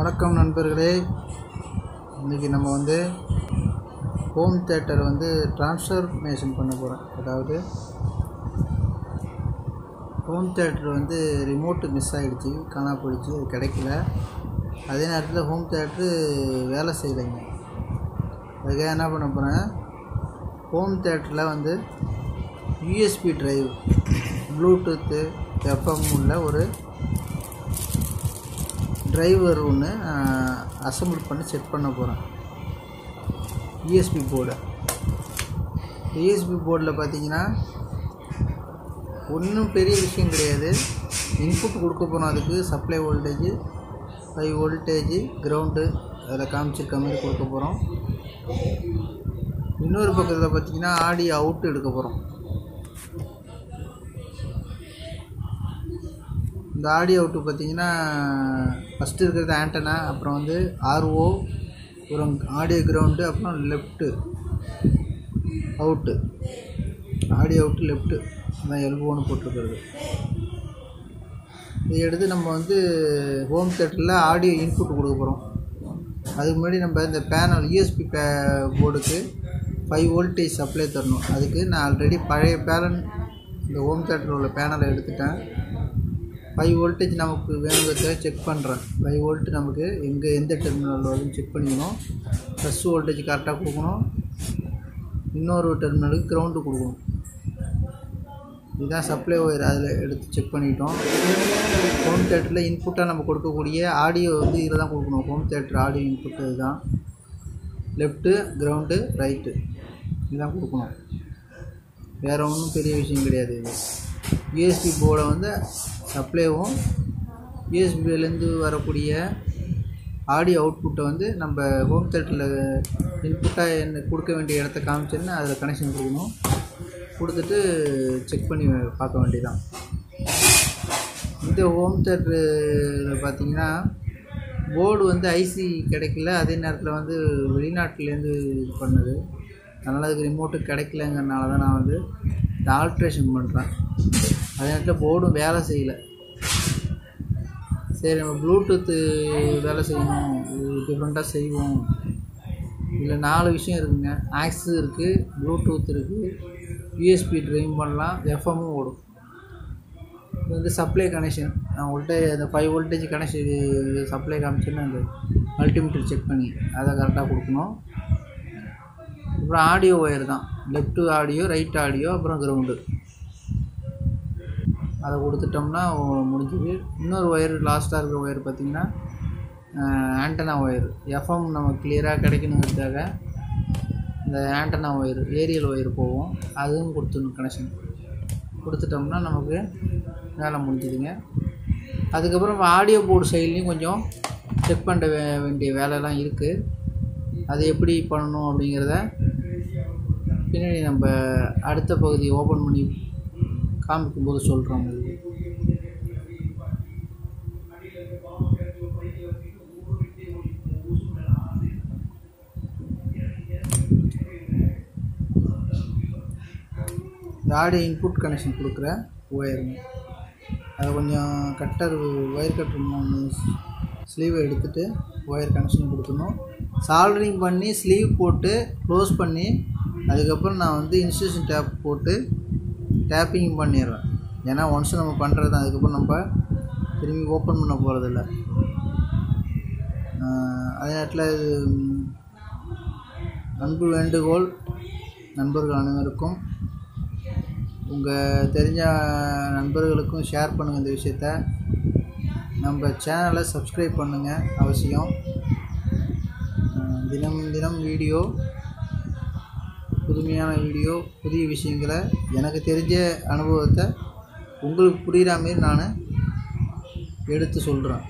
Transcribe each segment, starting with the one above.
வணக்கம் நண்பர்களே. இன்றைக்கி நம்ம ஹோம் தியேட்டர் ட்ரான்ஸ்ஃபர்மேஷன் பண்ண போகிறோம். அதாவது ஹோம் தியேட்டர் ரிமோட்டு மிஸ் ஆகிடுச்சு, காணா போயிடுச்சு, அது கிடைக்கல. அதே நேரத்தில் ஹோம் தியேட்ரு வேலை செய்யலைங்க. அதுக்காக என்ன பண்ண போகிறேன், ஹோம் தியேட்டரில் யூஎஸ்பி டிரைவ், ப்ளூடூத்து, எஃப்எம் உள்ள ஒரு டிரைவர் ஒன்று அசம்பிள் பண்ணி செட் பண்ண போகிறேன். யூஎஸ்பி போர்டில் பார்த்தீங்கன்னா ஒன்றும் பெரிய விஷயம் கிடையாது. இன்புட் கொடுக்க போகிறோம். அதுக்கு சப்ளை வோல்டேஜ் 5 வோல்டேஜ் கிரவுண்டு அதில் காமிச்சிருக்க மாதிரி கொடுக்க போகிறோம். இன்னொரு பக்கத்தில் பார்த்தீங்கன்னா ஆடியோ அவுட் எடுக்க போகிறோம். இந்த ஆடியோ அவுட்டு பார்த்திங்கன்னா ஃபஸ்ட்டு இருக்கிறது ஆண்டனா, அப்புறம் ஆர்ஓ, அப்புறம் ஆடியோ கிரவுண்டு, அப்புறம் left out, audio out left அதான் எல்போன்னு போட்டிருக்கிறது. இதை எடுத்து நம்ம ஹோம் தியேட்டரில் ஆடியோ இன்புட் கொடுக்க போகிறோம். அதுக்கு முன்னாடி நம்ம இந்த பேனல் யூஎஸ்பி போர்டுக்கு 5 வோல்டேஜ் சப்ளை தரணும். அதுக்கு நான் ஆல்ரெடி பழைய பேனல், இந்த ஹோம் தியேட்டரில் உள்ள பேனலை எடுத்துட்டேன். 5 வோல்டேஜ் நமக்கு வேணுங்கிறத செக் பண்ணுறேன். 5 வோல்ட் நமக்கு எந்த டெர்மினல் வருதுன்னு செக் பண்ணிக்கணும். ப்ளஸ் வோல்டேஜ் கரெக்டாக கொடுக்கணும். இன்னொரு டெர்மினலுக்கு கிரவுண்டு கொடுக்கணும். இதுதான் சப்ளை ஒயர். அதில் எடுத்து செக் பண்ணிட்டோம். ஹோம் தியேட்டரில் இன்புட்டாக நம்ம கொடுக்கக்கூடிய ஆடியோ இதில் தான் கொடுக்கணும். ஹோம் தியேட்டர் ஆடியோ இன்புட்டு இதுதான். லெஃப்ட்டு, கிரவுண்டு, ரைட்டு இதுதான் கொடுக்கணும். வேறு ஒன்றும் பெரிய விஷயம் கிடையாது. இது யூஎஸ்பி போர்டை சப்ளைவும் யூஎஸ்பிலேருந்து வரக்கூடிய ஆடியோ அவுட்புட்டை நம்ம ஹோம் தியேட்டரில் இன்புட்டாக என்ன கொடுக்க வேண்டிய இடத்த காமிச்சோன்னா அதில் கனெக்ஷன் கொடுக்கணும். கொடுத்துட்டு செக் பண்ணி பார்க்க வேண்டியதான். இந்த ஹோம் தியேட்டரில் பார்த்திங்கன்னா போர்டு ஐசி கிடைக்கல. அதே நேரத்தில் வெளிநாட்டிலேருந்து இது பண்ணுது. அதனால் அதுக்கு ரிமோட்டு கிடைக்கலங்கிறனால தான் நான் இந்த ஆல்ட்ரேஷன் பண்ணுறேன். அதே நேரத்தில் போர்டும் வேலை செய்யலை. சரி, நம்ம ப்ளூடூத்து வேலை செய்யணும், டிஃப்ரெண்ட்டாக செய்வோம். இதில் 4 விஷயம் இருக்குதுங்க. ஆக்ஸ் இருக்குது, ப்ளூடூத் இருக்குது, யூஎஸ்பி ட்ரைவ் பண்ணலாம், எஃப்எம்மும் ஓடும். இது சப்ளை கனெக்ஷன். நான் உங்கள்கிட்ட அந்த 5 வோல்டேஜ் கனெக்ஷன் சப்ளை காமிச்சேன்னா அந்த மல்டிமீட்டர் செக் பண்ணி அதை கரெக்டாக கொடுக்கணும். அப்புறம் ஆடியோ ஒயர் தான். லெஃப்ட்டு ஆடியோ, ரைட் ஆடியோ, அப்புறம் கிரவுண்டு அதை கொடுத்துட்டோம்னா முடிஞ்சுது. இன்னொரு ஒயர் லாஸ்ட்டாக இருக்கிற ஒயர் பார்த்திங்கன்னா ஆண்டனா ஒயர். எஃப்எம் நம்ம கிளியராக கிடைக்கணுங்கிறதுக்காக இந்த ஆண்டனா ஒயர், ஏரியல் ஒயர் போகும். அதுவும் கொடுத்துடணும். கனெக்ஷன் கொடுத்துட்டோம்னா நமக்கு வேலை முடிஞ்சுதுங்க. அதுக்கப்புறம் ஆடியோ போர்டு சைட்லேயும் கொஞ்சம் செக் பண்ண வேண்டிய வேலைலாம் இருக்குது. அது எப்படி பண்ணணும் அப்படிங்கிறத பின்னாடி நம்ம அடுத்த பகுதியை ஓப்பன் பண்ணி காமிக்கும்போது சொல்கிறோம். இந்த ஆடியோ இன்புட் கனெக்ஷன் கொடுக்குற ஒயருங்க. அதை கொஞ்சம் ஒயர் கட்டர் ஸ்லீவை எடுத்துகிட்டு ஒயர் கனெக்ஷன் கொடுக்கணும். சால்டரிங் பண்ணி ஸ்லீவ் போட்டு க்ளோஸ் பண்ணி அதுக்கப்புறம் நான் இன்ஸ்ட்ரக்ஷன் டேப் போட்டு டேப்பிங் பண்ணிடுறேன். ஏன்னா ஒன்ஸ் நம்ம பண்ணுறது தான். அதுக்கப்புறம் நம்ம திரும்பி ஓப்பன் பண்ண போகிறதில்ல. அதே நேரத்தில் இது அன்பு வேண்டுகோள், நண்பர்கள் அனைவருக்கும், உங்கள் தெரிஞ்ச நண்பர்களுக்கும் ஷேர் பண்ணுங்கள். இந்த விஷயத்த நம்ம சேனலை சப்ஸ்கிரைப் பண்ணுங்கள் அவசியம். தினம் வீடியோ, புதுமையான வீடியோ, புதிய விஷயங்களை, எனக்கு தெரிஞ்ச அனுபவத்தை உங்களுக்கு புரிகிற மாரி நான் எடுத்து சொல்கிறேன்.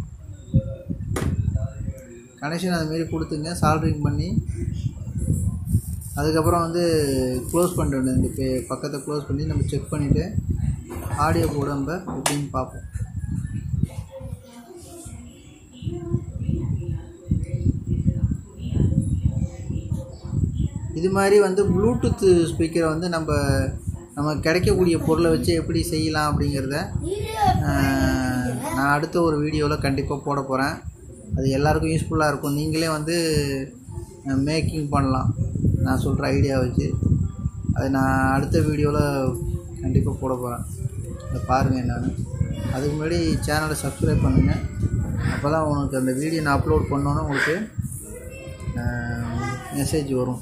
கனெக்ஷன் அதுமாரி கொடுத்துங்க. சால்டரிங் பண்ணி அதுக்கப்புறம் க்ளோஸ் பண்ணுறேன். இந்த பக்கத்தை க்ளோஸ் பண்ணி நம்ம செக் பண்ணிவிட்டு ஆடியோ கூட நம்ம எப்படின்னு பார்ப்போம். இது மாதிரி ப்ளூடூத்து ஸ்பீக்கரை நம்ம கிடைக்கக்கூடிய பொருளை வச்சு எப்படி செய்யலாம் அப்படிங்கிறத நான் அடுத்த ஒரு வீடியோவில் கண்டிப்பாக போட போகிறேன். அது எல்லாருக்கும் யூஸ்ஃபுல்லாக இருக்கும். நீங்களே வந்து மேக்கிங் பண்ணலாம் நான் சொல்கிற ஐடியா வச்சு. அதை நான் அடுத்த வீடியோவில் கண்டிப்பாக போட போகிறேன். அதை பாருங்கள் என்னென்னு. அதுக்கு முன்னாடி சேனலை சப்ஸ்கிரைப் பண்ணுங்கள். அப்போ தான் உங்களுக்கு அந்த வீடியோ நான் அப்லோட் பண்ணோன்னே உங்களுக்கு மெசேஜ் வரும்.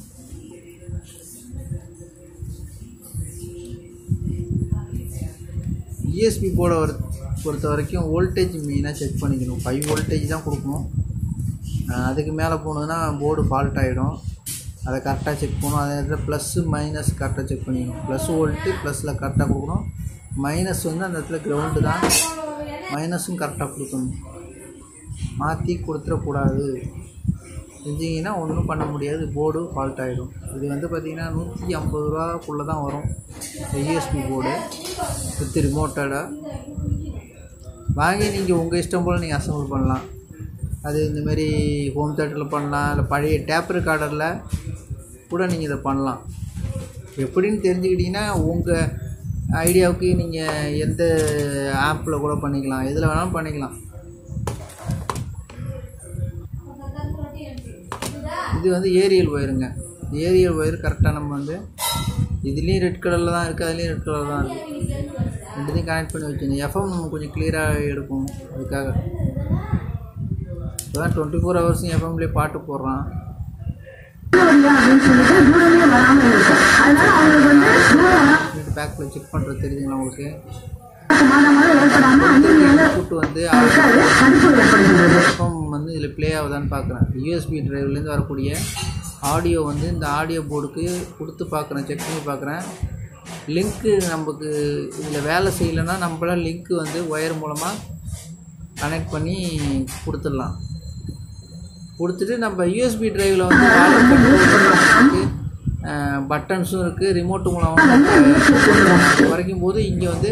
யூஎஸ்பி போர்டை பொறுத்த வரைக்கும் வோல்டேஜ் மெயினாக செக் பண்ணிக்கணும். 5 வோல்டேஜ் தான் கொடுக்கணும். அதுக்கு மேலே போனதுன்னா போர்டு ஃபால்ட் ஆகிடும். அதை கரெக்டாக செக் பண்ணணும். அதே நேரத்தில் ப்ளஸ்ஸு மைனஸ் கரெக்டாக செக் பண்ணிக்கணும். ப்ளஸ் வோல்ட்டு ப்ளஸில் கரெக்டாக கொடுக்கணும். மைனஸ் வந்து அந்த இடத்துல கிரவுண்டு தான், மைனஸும் கரெக்டாக கொடுக்கணும். மாற்றி கொடுத்துடக்கூடாது. செஞ்சிங்கன்னா ஒன்றும் பண்ண முடியாது, போர்டு ஃபால்ட் ஆகிடும். இது வந்து பார்த்திங்கன்னா 150 ரூபாக்குள்ளே தான் வரும் யூஎஸ்பி போர்டு வித் ரிமோட்டோட. வாங்கி நீங்கள் உங்கள் இஷ்டம் போல் நீங்கள் அசம்பிள் பண்ணலாம். அது இந்தமாரி ஹோம் தேட்டரில் பண்ணலாம், இல்லை பழைய டேப் ரெக்கார்டரில் கூட நீங்கள் இதை பண்ணலாம். எப்படின்னு தெரிஞ்சுக்கிட்டிங்கன்னா உங்கள் ஐடியாவுக்கு நீங்கள் எந்த ஆப்பில் கூட பண்ணிக்கலாம், எதில் வேணாலும் பண்ணிக்கலாம். இது வந்து ஏரியல் ஒயருங்க. ஏரியல் ஒயர் கரெக்டாக நம்ம வந்து இதுலேயும் ரெட் கலரில் தான் இருக்குது, அதுலேயும் ரெட் கலர் தான் இருக்குது. ரெண்டுத்தையும் கனெக்ட் பண்ணி வச்சுக்கணும். எஃப்எம் நம்ம கொஞ்சம் கிளியராக எடுக்கும். அதுக்காக இப்போ தான் 24 ஹவர்ஸும் எஃப்எம்லேயே பாட்டு போடுறான். பேக்கில் செக் பண்ணுறது தெரியுதுங்களா உங்களுக்கு? கூட்டு வந்து எஃப்எம் வந்து இதில் ப்ளே ஆகுதான்னு பார்க்குறேன். யூஎஸ்பி டிரைவ்லேருந்து வரக்கூடிய ஆடியோ வந்து இந்த ஆடியோ போர்டுக்கு கொடுத்து பார்க்குறேன், செக் பண்ணி பார்க்குறேன். லிங்க்கு நமக்கு இதில் வேலை செய்யலைன்னா நம்மளால் லிங்க்கு வந்து ஒயர் மூலமாக கனெக்ட் பண்ணி கொடுத்துடலாம். கொடுத்துட்டு நம்ம யூஎஸ்பி டிரைவில் வந்து பட்டன்ஸும் இருக்குது, ரிமோட்டு மூலமாக வரைக்கும் போது இங்கே வந்து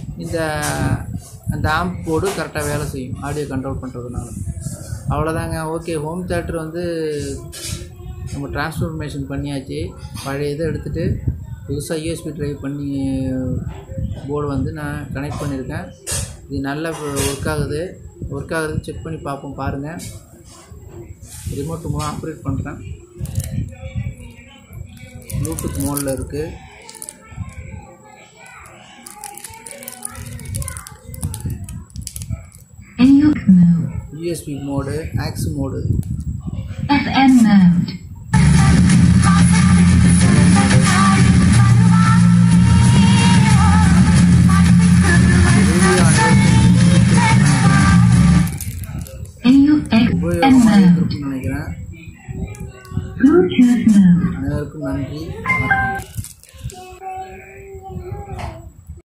அந்த ஆம்ப் போர்டு கரெக்டாக வேலை செய்யும் ஆடியோ கண்ட்ரோல் பண்ணுறதுனால. அவ்வளோதாங்க. ஓகே, ஹோம் தேட்டர் வந்து நம்ம டிரான்ஸ்ஃபர்மேஷன் பண்ணியாச்சு. பழைய இதை எடுத்துகிட்டு புதுசாக யூஎஸ்பி ட்ரைவ் பண்ணி போர்டு வந்து நான் கனெக்ட் பண்ணியிருக்கேன். இது நல்லா ஒர்க் ஆகுது செக் பண்ணி பார்ப்போம். பாருங்கள், ரிமோட் மூலம் ஆப்ரேட் பண்ணுறேன். ப்ளூடூத் மோடில் இருக்குது. USB mode, aux mode, FM mode. உபயோகமாக இருக்குன்னு நினைக்கிறேன். அனைவருக்கும் நன்றி.